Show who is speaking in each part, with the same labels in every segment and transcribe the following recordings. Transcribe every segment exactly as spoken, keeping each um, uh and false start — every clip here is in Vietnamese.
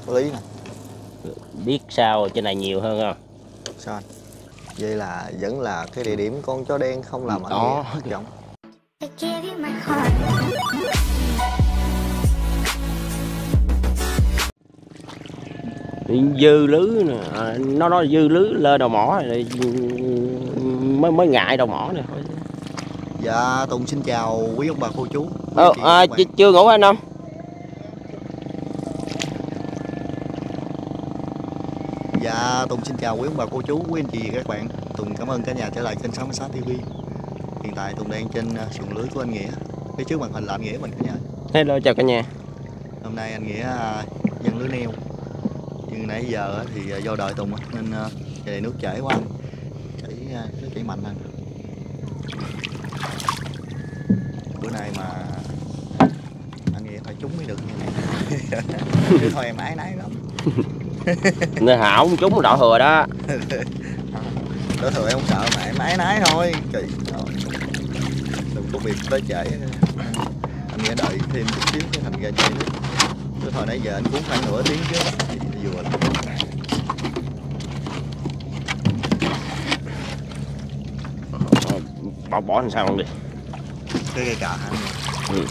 Speaker 1: có lý nè.
Speaker 2: Biết sao trên này nhiều hơn không?
Speaker 1: Sao anh? Vậy là vẫn là cái địa điểm con chó đen không làm anh
Speaker 2: Đó.
Speaker 1: thất vọng.
Speaker 2: Dư lưới nè, à, nó nó dư lưới lên đầu mỏ rồi mới mới ngại đầu mỏ này.
Speaker 1: Dạ Tùng xin chào quý ông bà cô chú.
Speaker 2: Ờ, à, chưa ngủ anh không?
Speaker 1: Dạ Tùng xin chào quý ông bà cô chú, quý anh chị và các bạn. Tùng cảm ơn cả nhà trở lại kênh sáu mươi sáu ti vi. Hiện tại Tùng đang trên xuồng lưới của anh Nghĩa. Phía trước màn hình là anh Nghĩa mình cả nhà.
Speaker 2: Hello, chào cả nhà.
Speaker 1: Hôm nay anh Nghĩa dân lưới neo. Nhưng nãy giờ thì do đợi Tùng nên trời nước chảy quá, chảy nước chảy mạnh hơn. Bữa nay mà anh Nghĩa phải trúng mới được như này. Chứ thôi em ái nái lắm.
Speaker 2: Nên hảo không trúng đỏ thừa đó.
Speaker 1: Đỏ thừa em không sợ mà em ái nái thôi. Kỳ rồi. Đừng có việc tới trễ. Anh Nghĩa đợi thêm chút xíu cái thành ra chảy nước. Chứ thôi nãy giờ anh cũng khoảng nửa tiếng trước thì vừa lắm.
Speaker 2: Bỏ bỏ làm sao không đi.
Speaker 1: Cái cây cà hả anh?
Speaker 2: Ừ.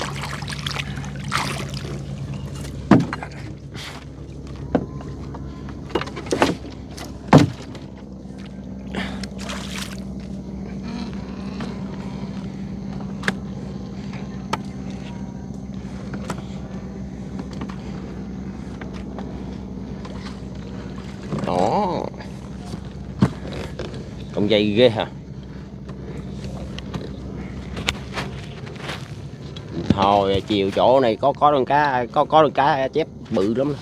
Speaker 2: Đó. Con dây ghê hả? Thôi chiều chỗ này có có con cá có có con cá chép bự lắm.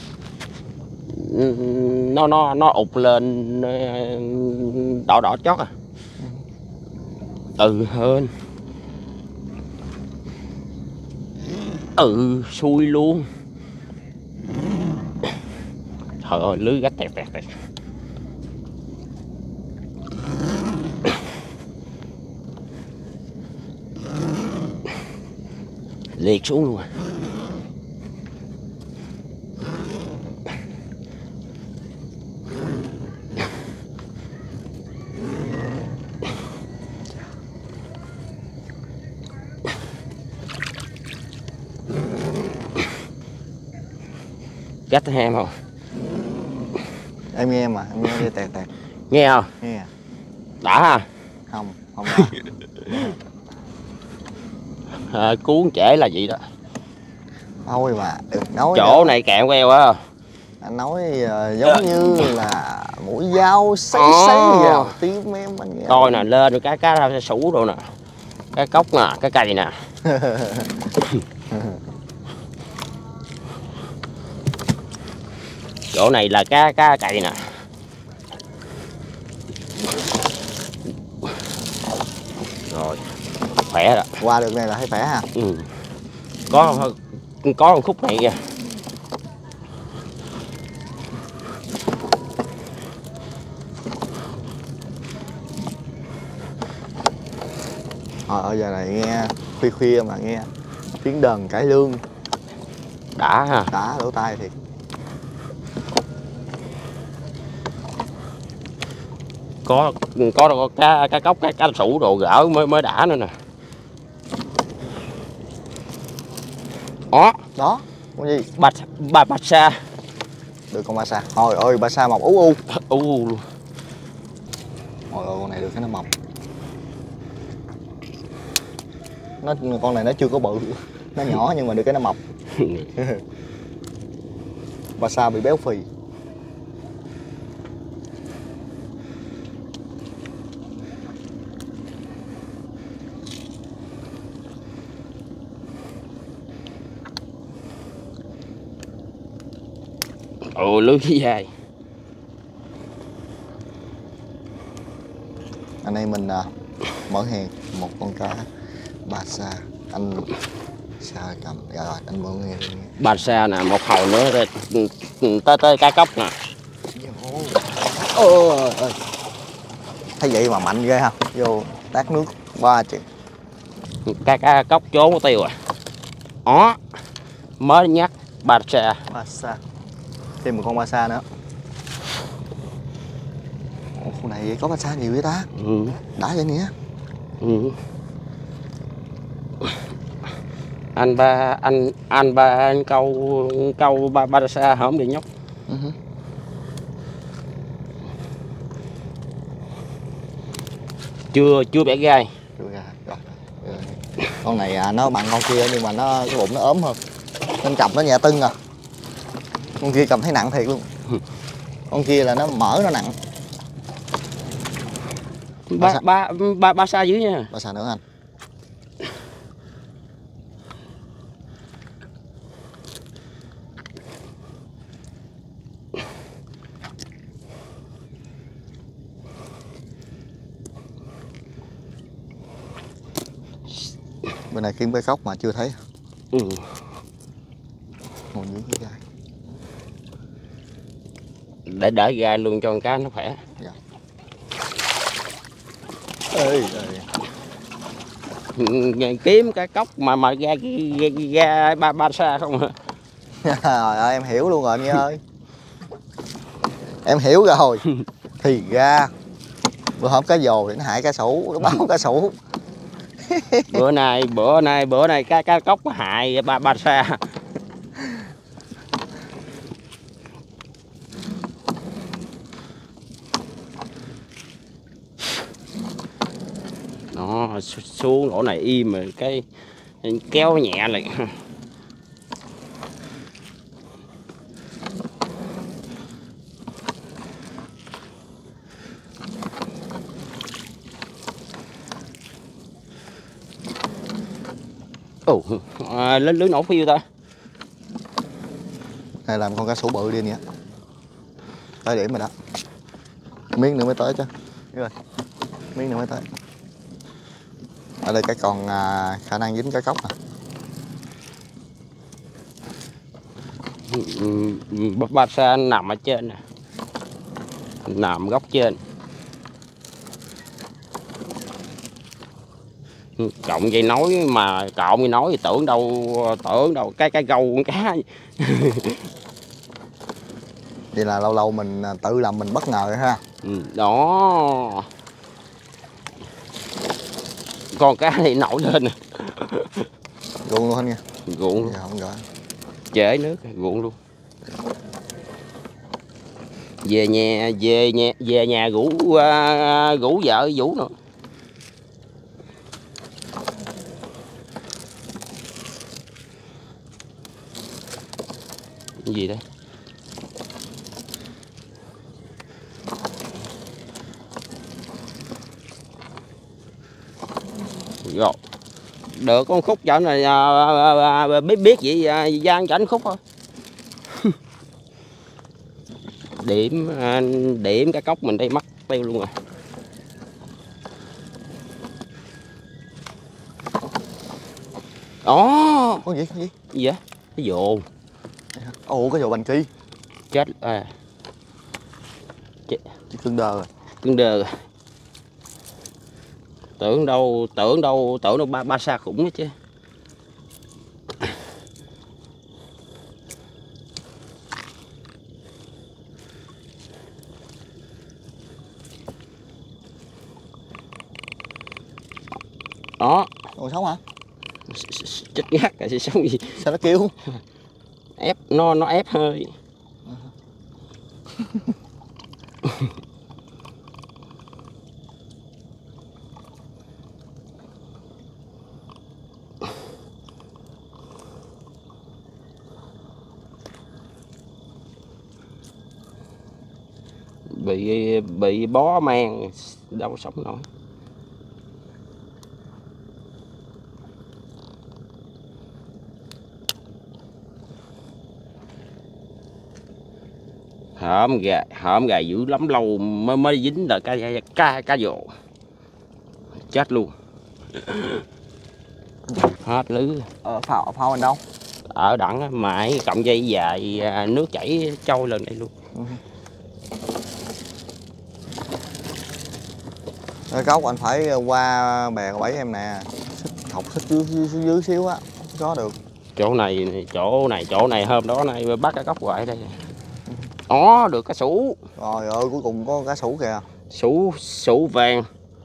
Speaker 2: Nó nó nó ụt lên đỏ đỏ chót à. Ừ hơn. Ừ xui luôn. Trời ơi lưới gách tẹt tẹt tẹt. Liệt xuống luôn à. Gách thấy em không?
Speaker 1: Em nghe mà, em nghe nghe tẹt tẹt.
Speaker 2: Nghe không?
Speaker 1: Nghe.
Speaker 2: Đã ha?
Speaker 1: Không, không đã.
Speaker 2: À, cuốn trễ là vậy đó.
Speaker 1: Thôi mà, đừng nói
Speaker 2: chỗ
Speaker 1: nữa.
Speaker 2: này kẹo queo á.
Speaker 1: Anh nói uh, giống như là mũi dao sấy sấy vào tim em anh nghe.
Speaker 2: Coi nè, lên rồi cá cá ra sủ rồi nè. Cái cốc nè, cái cây nè. Chỗ này là cá cá cày nè. Rồi, khỏe rồi.
Speaker 1: Qua được này là thấy khỏe ha.
Speaker 2: Ừ. Có có một khúc này kìa.
Speaker 1: Ờ giờ này nghe khuya khuya mà nghe tiếng đờn cải lương
Speaker 2: Đã ha.
Speaker 1: đã lỗ tai thiệt.
Speaker 2: Có có có cá cá cốc cá cá sủ đồ gỡ mới mới đã nữa nè. Đó,
Speaker 1: Đó, con gì?
Speaker 2: bạch bà bạch sa.
Speaker 1: Được con ba sa. Ôi ôi ba sa mọc ú u.
Speaker 2: U u luôn.
Speaker 1: Ôi ôi con này được cái nó mọc. Nó con này nó chưa có bự. Nó nhỏ nhưng mà được cái nó mọc. Ba sa bị béo phì.
Speaker 2: Ồ lưới dài.
Speaker 1: Anh em mình à, mở hàng một con cá ba sa. Anh sa cầm rồi anh mở nghe.
Speaker 2: Ba sa nè, một hồi nữa rồi tới tới cá cốc nè.
Speaker 1: Ôi ơi. Thấy vậy mà mạnh ghê ha. Vô tát nước ba chuyện.
Speaker 2: Cá cá cốc trốn có tiêu à. Đó. Mới nhắc ba sa.
Speaker 1: Ba sa. Thêm một con ba sa nữa. Ồ, khu này có ba sa nhiều vậy ta.
Speaker 2: Ừ.
Speaker 1: Đã vậy nhỉ.
Speaker 2: Ừ. Anh ba anh anh ba anh câu câu ba ba sa không bị nhóc.
Speaker 1: Ừ.
Speaker 2: Chưa chưa bẻ gai.
Speaker 1: Chưa ra. Rồi. Rồi. Con này à, nó bằng con kia nhưng mà nó cái bụng nó ốm hơn. Nên cầm nó nhẹ tưng à. Con kia cầm thấy nặng thiệt luôn. Con kia là nó mỡ nó nặng.
Speaker 2: Ba ba ba ba sa dưới nha.
Speaker 1: Ba sa nữa anh. Bên này kiếm cái cốc mà chưa thấy.
Speaker 2: Ừ.
Speaker 1: Ngồi dưới cái gai.
Speaker 2: Để đỡ gai luôn cho con cá nó khỏe.
Speaker 1: Dạ. Ê, ê.
Speaker 2: Kiếm cái cốc mà mà ra ra, ra ba ba sa không hả?
Speaker 1: Trời ơi, em hiểu luôn rồi anh Nghĩa ơi. Em hiểu rồi. Thì ra bữa hôm cá dồ thì nó hại cá sủ, nó báo cá sủ.
Speaker 2: Bữa nay bữa nay bữa nay cá cá cốc hại ba ba sa. Nó xuống lỗ này im rồi cái kéo nhẹ lại. Ồ, à, lên lưới nổ phiêu ta.
Speaker 1: Này làm con cá sủ bự đi nè. Tới điểm rồi đó. Miếng nữa mới tới chứ. Rồi. Miếng nữa mới tới. Ở đây cái còn à, khả năng dính cá cốc nè.
Speaker 2: Ba sa nằm ở trên nè. Nằm góc trên. Cộng dây nối mà cộng dây nối thì tưởng đâu tưởng đâu cái cái gâu con cá.
Speaker 1: Vậy là lâu lâu mình tự làm mình bất ngờ ha.
Speaker 2: Ừ, đó. Con cá thì nổi lên nè.
Speaker 1: Ruộng luôn anh nha.
Speaker 2: Ruộng luôn.
Speaker 1: Dạ, không gọi.
Speaker 2: Trễ nước ruộng luôn. Về nhà về nhà về nhà rủ uh, rủ vợ Vũ nữa. Cái gì đấy? Rồi. Được con khúc chợ này à, à, à, biết biết vậy à, gian cho anh khúc thôi. Điểm à, điểm cái cốc mình đây mất tiêu luôn rồi. Đó.
Speaker 1: Có gì có gì?
Speaker 2: Gì vậy? Cái dồ.
Speaker 1: Ồ, cái dồ bành kỳ.
Speaker 2: Chết à. Chết.
Speaker 1: Cưng đờ rồi.
Speaker 2: Cưng đờ rồi. Tưởng đâu tưởng đâu tưởng đâu ba ba sa khủng hết chứ. Đó.
Speaker 1: Còn sống hả?
Speaker 2: Chết ngắt rồi sống gì?
Speaker 1: Sao nó kêu?
Speaker 2: Ép nó nó ép hơi. bị bị bó mang đâu sống nổi. Hổm gà hổm gà dữ lắm lâu mới mới dính là cá cá cá dồ. Chết luôn. Hết lưới.
Speaker 1: Ờ, phao phao anh đâu?
Speaker 2: Ở đẳng mãi cộng dây dài nước chảy trôi lên đây luôn.
Speaker 1: Ừ. Cái cốc anh phải qua bè bẫy em nè, học xích dưới, dưới, dưới xíu á, có được.
Speaker 2: Chỗ này chỗ này chỗ này hôm đó này bắt cái cốc hoài đây.
Speaker 1: Ừ.
Speaker 2: Đó, được cá sủ.
Speaker 1: Trời ơi, cuối cùng có cá sủ kìa.
Speaker 2: Sủ, sủ vàng.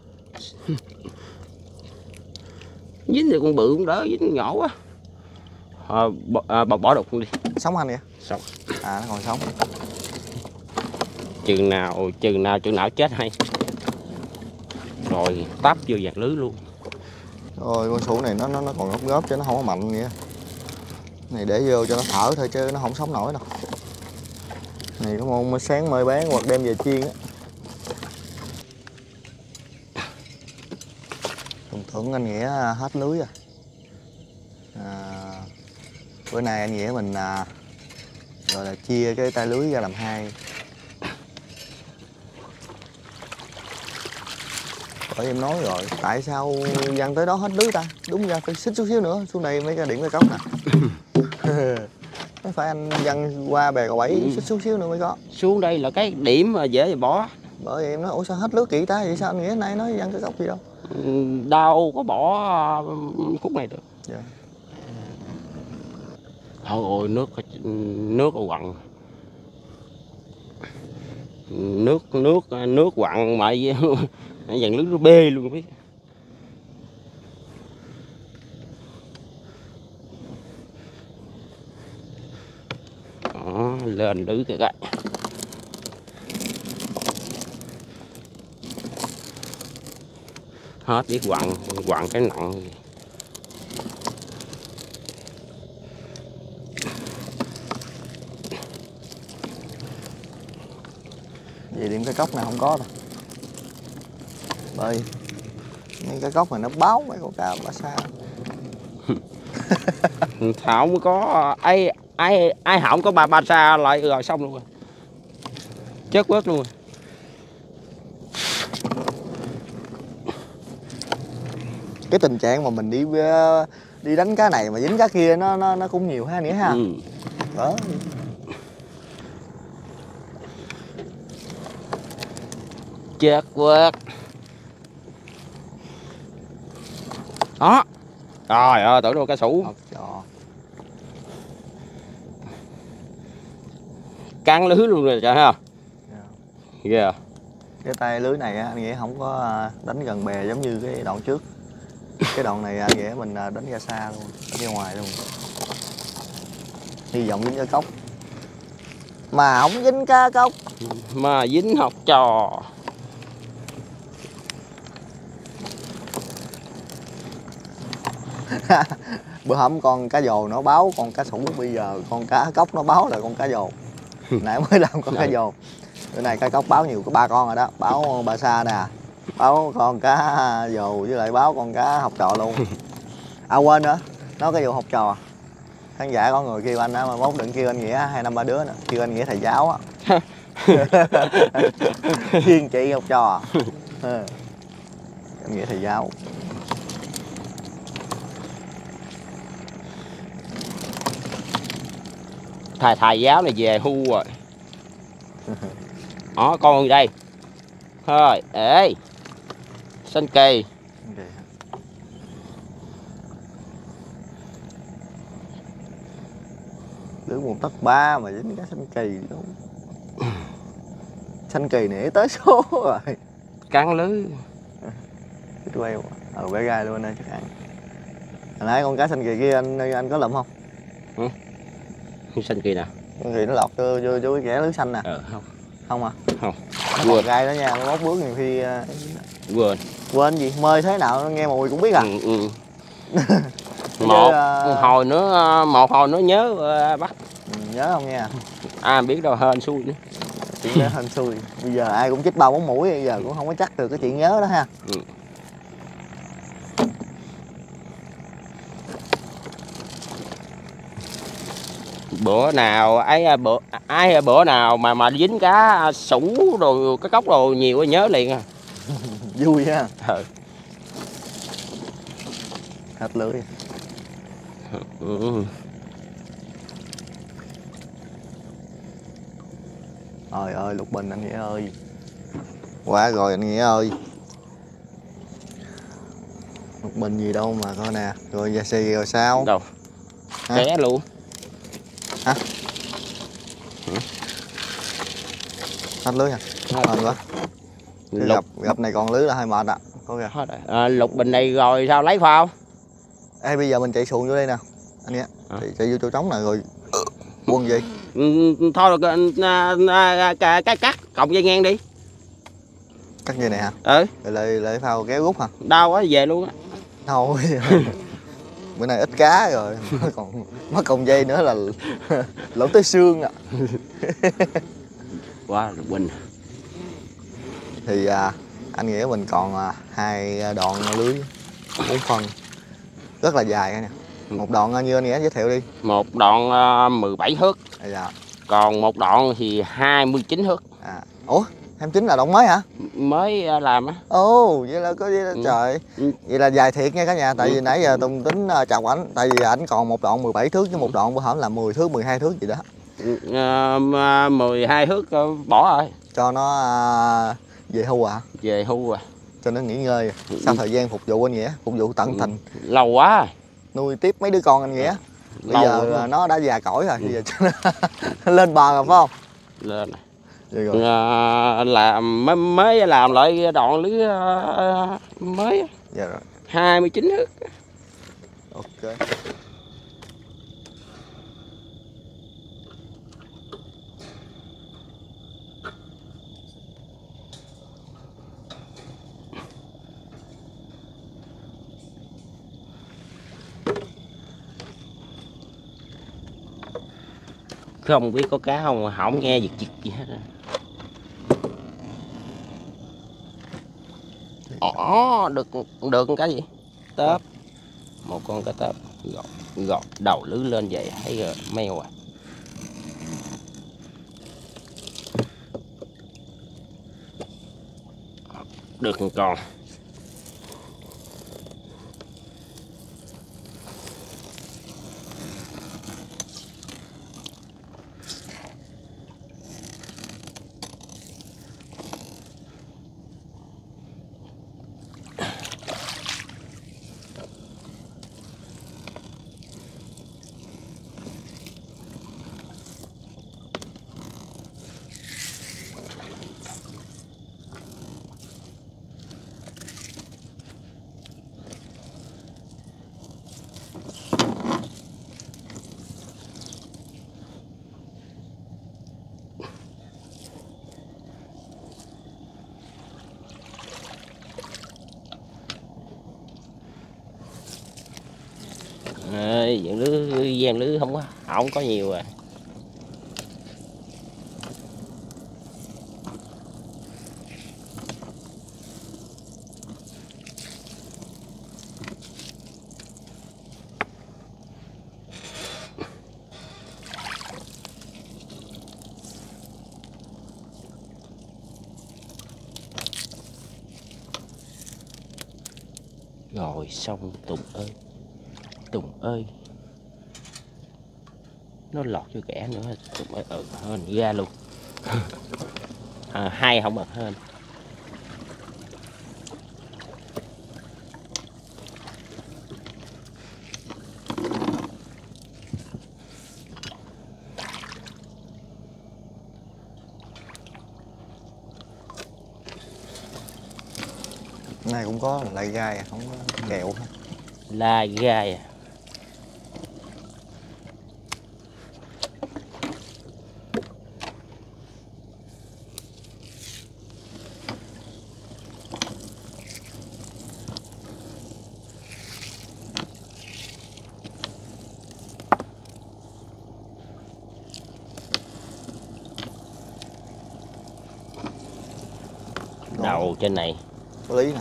Speaker 2: Dính thì con bự cũng đỡ, dính con nhỏ quá. À, bỏ, à, bỏ, bỏ đục luôn đi.
Speaker 1: Sống anh vậy?
Speaker 2: Sống.
Speaker 1: À, nó còn sống.
Speaker 2: Chừng nào, chừng nào, chừng nào chết hay. Rồi táp vô vạt lưới luôn.
Speaker 1: Rồi con sủ này nó nó nó còn ngóp ngóp chứ nó không có mạnh vậy. Này để vô cho nó thở thôi chứ nó không sống nổi đâu. Này có mong mới sáng mời bán hoặc đem về chiên á. Tưởng tưởng anh Nghĩa hết lưới rồi. À, bữa nay anh Nghĩa mình à, gọi là chia cái tay lưới ra làm hai. Bởi em nói rồi, tại sao văng tới đó hết lưới ta? Đúng ra phải xích chút xíu nữa, xuống đây mấy cái điểm cái cốc nè. Không phải anh văng qua bè cầu bảy xích chút xíu nữa mới có.
Speaker 2: Xuống đây là cái điểm mà dễ thì bỏ.
Speaker 1: Bởi vì em nói, ủa sao hết lưới kỹ ta? Vậy sao anh Nghĩa nay nói văng cái cốc gì đâu?
Speaker 2: Đâu có bỏ khúc này được.
Speaker 1: Dạ.
Speaker 2: Thôi ôi, nước nước quặn. Nước nước nước quặn mà dàn lưới nó bê luôn biết. Đó, lên lưới kìa cái. Hết biết quặn, quặn cái nặng.
Speaker 1: Vậy điểm cái cốc này không có đâu. Bởi mấy cái cốc này nó báo mấy con cá bá sa.
Speaker 2: Thảo mới có ai ai ai hỏng có ba ba sa lại rồi xong luôn rồi. Chết quớt luôn rồi.
Speaker 1: Cái tình trạng mà mình đi đi đánh cá này mà dính cá kia nó nó nó cũng nhiều ha Nghĩa ha.
Speaker 2: Ừ.
Speaker 1: Đó.
Speaker 2: Chết quớt. Đó. Trời ơi, tưởng đâu cá sủ. Căng lưới luôn rồi trời ha. Ghê yeah.
Speaker 1: Cái tay lưới này á, anh Nghĩa không có đánh gần bè giống như cái đoạn trước. Cái đoạn này anh Nghĩa mình đánh ra xa luôn, đánh ra ngoài luôn. Hy vọng dính cá cốc. Mà không dính cá cốc.
Speaker 2: Mà dính học trò.
Speaker 1: Bữa hổm con cá dồ nó báo con cá sủ, bây giờ con cá cốc nó báo là con cá dồ. Nãy mới làm con cá dồ. Bữa nay cá cốc báo nhiều, có ba con rồi đó, báo ba sa nè, báo con cá dồ với lại báo con cá học trò luôn. À quên nữa, nói cái vụ học trò. Khán giả có người kêu anh á, mà mốt đừng kêu anh Nghĩa hai năm ba đứa nữa, kêu anh Nghĩa thầy giáo á. Chuyên trị học trò. Anh Nghĩa thầy giáo.
Speaker 2: Thầy thầy giáo này về hưu rồi. Đó, con gì đây? Thôi, ê. Xanh kỳ.
Speaker 1: Lưới một tấc ba mà dính cá xanh kỳ đâu. Xanh kỳ này tới số rồi.
Speaker 2: Cắn lưới.
Speaker 1: Cái queo. Ờ bể gai luôn đây chắc ăn. Hồi nãy con cá xanh kỳ kia anh anh có lụm không?
Speaker 2: Ừ. Xanh kỳ nè.
Speaker 1: Con kỳ nó lọt vô vô, vô cái kẻ lưới xanh nè.
Speaker 2: Ờ không.
Speaker 1: Không à?
Speaker 2: Không.
Speaker 1: Nó còn gai đó nha, nó móc bước nhiều khi
Speaker 2: quên.
Speaker 1: Quên gì? Mơi thế nào nghe mùi cũng biết à?
Speaker 2: Ừ, ừ. Một uh... hồi nữa một hồi nữa nhớ uh, bắt.
Speaker 1: Ừ, nhớ không nha.
Speaker 2: À biết đâu hên xui nữa.
Speaker 1: Chuyện nhớ hên xui. Bây giờ ai cũng chích ba bốn mũi, bây giờ cũng không có chắc được cái chuyện nhớ đó ha.
Speaker 2: Ừ. Bữa nào ấy bữa ai bữa nào mà mà dính cá sủ rồi cái cốc đồ nhiều quá nhớ liền à.
Speaker 1: Vui ha.
Speaker 2: Ừ.
Speaker 1: Hết lưới.
Speaker 2: Ừ.
Speaker 1: Trời ơi lục bình anh Nghĩa ơi. Quá rồi anh Nghĩa ơi. Lục bình gì đâu mà coi nè. Rồi da xì rồi sao?
Speaker 2: Đâu? Té luôn.
Speaker 1: Hả? Hết lưới nha. Mệt quá.
Speaker 2: Lục.
Speaker 1: Gặp gặp này còn lưới là hơi mệt ạ. Có kìa.
Speaker 2: Hết rồi. À, lục bình này rồi sao lấy phao?
Speaker 1: Ê bây giờ mình chạy xuồng vô đây nè. Anh nghe. À. Chạy, chạy vô chỗ trống nè rồi. Buông gì?
Speaker 2: Ừ, thôi rồi cái cái cắt cộng dây ngang đi.
Speaker 1: Cắt dây này hả?
Speaker 2: Ừ.
Speaker 1: Rồi lại lại phao kéo rút hả?
Speaker 2: Đau quá về luôn á.
Speaker 1: Thôi. Bữa nay ít cá rồi, mới còn mất còng dây nữa là lỗ tới xương ạ.
Speaker 2: Quá là Quỳnh.
Speaker 1: Thì à, anh nghĩ mình còn à, hai đoạn lưới bốn phân rất là dài cả nè. Một đoạn như anh Nghĩa giới thiệu đi.
Speaker 2: Một đoạn uh, mười bảy thước.
Speaker 1: À, dạ.
Speaker 2: Còn một đoạn thì hai mươi chín thước.
Speaker 1: À. Ủa hai mươi chín là đoạn mới hả?
Speaker 2: Mới uh, làm á.
Speaker 1: Ồ vậy là có vậy là,
Speaker 2: ừ.
Speaker 1: trời ừ. Vậy là dài thiệt nha cả nhà. Tại ừ. vì nãy giờ Tùng tính uh, chọc ảnh. Tại vì ảnh còn một đoạn mười bảy thước với một đoạn bữa hổm là mười thước mười hai thước gì đó.
Speaker 2: Uh, mười hai thước uh, bỏ rồi.
Speaker 1: Cho nó uh, về hưu à?
Speaker 2: Về hưu à.
Speaker 1: Cho nó nghỉ ngơi. Sau thời gian phục vụ anh Nghĩa, phục vụ tận tình.
Speaker 2: Lâu quá rồi.
Speaker 1: Nuôi tiếp mấy đứa con anh Nghĩa. Bây
Speaker 2: Lâu
Speaker 1: giờ
Speaker 2: rồi.
Speaker 1: Nó đã già cỗi rồi. Bây giờ cho nó lên bờ rồi phải không?
Speaker 2: Lên rồi. À, làm mới, mới làm lại đoạn lưới uh, mới.
Speaker 1: Dạ rồi.
Speaker 2: hai mươi chín thước.
Speaker 1: Ok.
Speaker 2: Không biết có cá không mà không nghe giật giật gì hết. Ồ, được được cái gì? Tớp. Một con cá tớp gọt, gọt đầu lưới lên vậy thấy rồi meo à. Được một con. À, dạng lưới gian lưới không có không có nhiều à. Rồi xong Tùng ơi, Tùng ơi, nó lọt vô kẻ nữa. Tùng ơi, ừ, hên ra luôn. À, hai không bật hên.
Speaker 1: Cái này cũng có lại gai à, không có kẹo.
Speaker 2: Lai gai à. Đầu trên này
Speaker 1: có lý nè.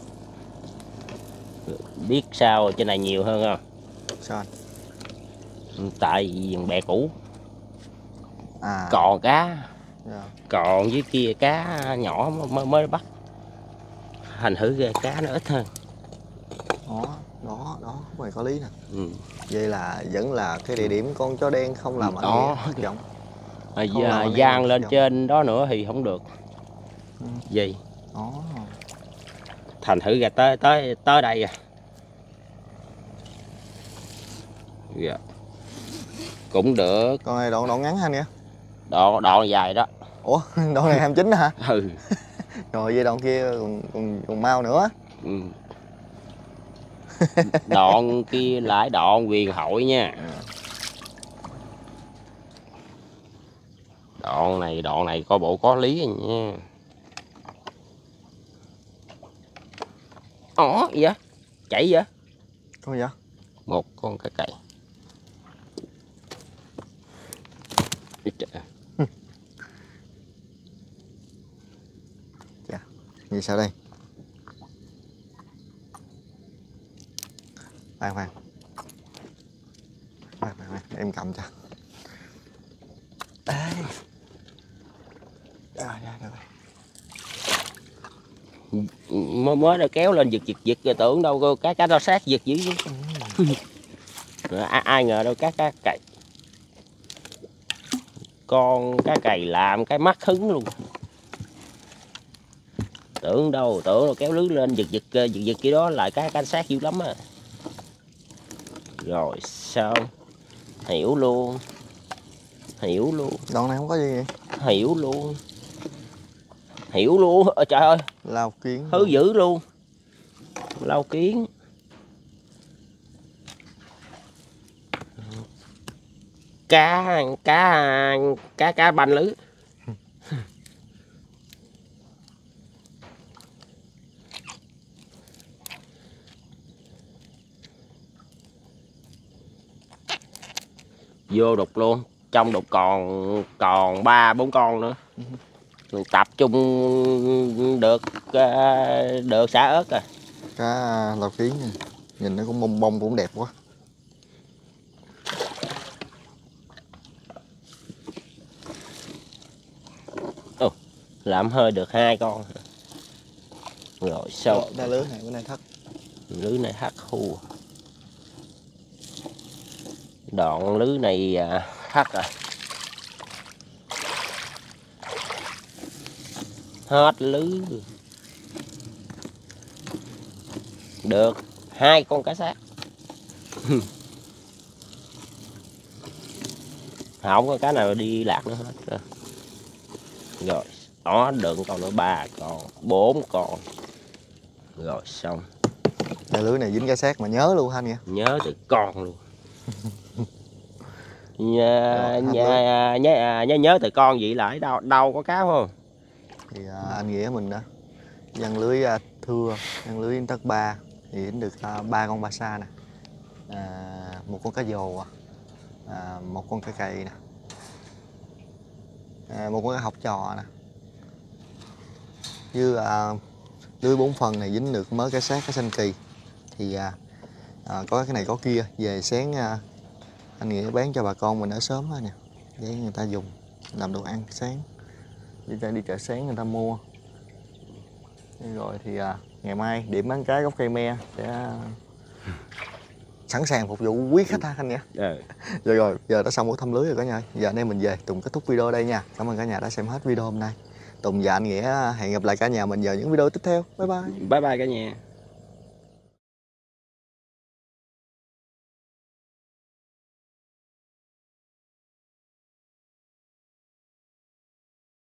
Speaker 2: Biết sao trên này nhiều hơn không?
Speaker 1: Sao anh?
Speaker 2: Tại vì bè cũ
Speaker 1: à.
Speaker 2: Còn cá.
Speaker 1: Yeah.
Speaker 2: Còn dưới kia cá nhỏ mới mới bắt. Thành thử ra cá nó ít hơn.
Speaker 1: Đó, đó, đó, mày có lý nè.
Speaker 2: Ừ.
Speaker 1: Vậy là vẫn là cái địa điểm con chó đen không làm ảnh
Speaker 2: đó
Speaker 1: giọng.
Speaker 2: À, giang lên trên đó nữa thì không được. Ừ. Gì?
Speaker 1: Đó.
Speaker 2: Thành thử ra tới tới tới đây à. Dạ. Cũng được.
Speaker 1: Con này đoạn đoạn ngắn ha nè.
Speaker 2: Đoạn đoạn dài đó.
Speaker 1: Ủa đoạn này hai mươi chín hả?
Speaker 2: Ừ.
Speaker 1: Rồi về đoạn kia còn, còn, còn mau nữa.
Speaker 2: Ừ. Đoạn kia lại đoạn quyền hội nha. Đoạn này đoạn này coi bộ có lý rồi nha. Ủa gì vậy? Chạy vậy?
Speaker 1: Con gì vậy?
Speaker 2: Một con cá cày.
Speaker 1: Chà, như sao đây? Khoan khoan. Khoan khoan khoan, em cầm cho. Ê. Rồi, rồi, rồi.
Speaker 2: Mới mới đã kéo lên giật giật giật rồi tưởng đâu cá cá rau sát giật dữ chứ. Rồi, ai, ai ngờ đâu cá cá cày. Con cá cày làm cái mắt hứng luôn. Tưởng đâu tưởng đâu kéo lưới lên giật giật giật giật kia đó lại cá cá sát dữ lắm á. Rồi sao? Hiểu luôn. Hiểu luôn.
Speaker 1: Đoạn này không có gì vậy?
Speaker 2: Hiểu luôn. Hiểu luôn. Ôi trời ơi.
Speaker 1: Lao kiến.
Speaker 2: Hứ dữ luôn. Lao kiến. Cá cá cá cá banh lưới. Vô đục luôn, trong đục còn còn ba bốn con nữa. Mình tập trung được được xả ớt rồi.
Speaker 1: Cá lao kiến nha. Nhìn nó cũng bông bông cũng đẹp quá.
Speaker 2: Ồ, làm hơi được hai con. Rồi xong.
Speaker 1: Ra lưới này bữa nay thất.
Speaker 2: Lưới này hắt khu. Đoạn lưới này hắt rồi. Hết lưới. Được hai con cá sát. Không có cá nào đi lạc nữa hết rồi. Rồi đó đựng còn nữa ba con bốn con. Rồi xong.
Speaker 1: Cái lưới này dính cá sát mà nhớ luôn ha nha.
Speaker 2: Nhớ từ con luôn. Nhớ, nhớ, nhớ, nhớ, nhớ từ con vậy lại đâu đâu có cá không?
Speaker 1: Thì à, anh Nghĩa mình đó giăng lưới à, thưa giăng lưới tấc ba thì dính được ba à, con ba sa nè, à, một con cá dồ, à, một con cá cày nè, à, một con cá học trò nè, như à, lưới bốn phần này dính được mớ cá sát cá xanh kỳ. Thì à, à, có cái này có kia về sáng à, anh Nghĩa bán cho bà con mình ở sớm thôi nè, để người ta dùng làm đồ ăn sáng, đi ra đi chợ sáng người ta mua. Rồi thì à, ngày mai điểm bán cá gốc cây me sẽ sẵn sàng phục vụ quý khách ha anh nhé.
Speaker 2: Ừ.
Speaker 1: Rồi rồi giờ đã xong buổi thăm lưới rồi cả nhà. Giờ anh em mình về, Tùng kết thúc video ở đây nha. Cảm ơn cả nhà đã xem hết video hôm nay. Tùng và anh Nghĩa hẹn gặp lại cả nhà mình vào những video tiếp theo. Bye bye.
Speaker 2: Bye bye cả nhà.